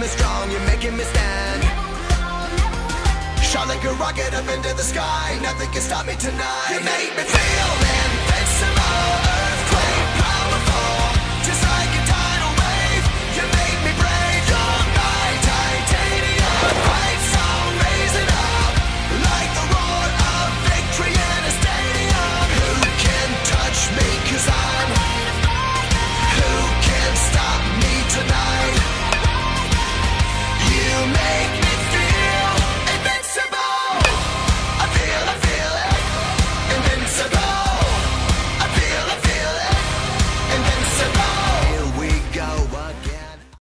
me strong, you're making me stand. Shot like a rocket up into the sky, nothing can stop me tonight. You make me feel it.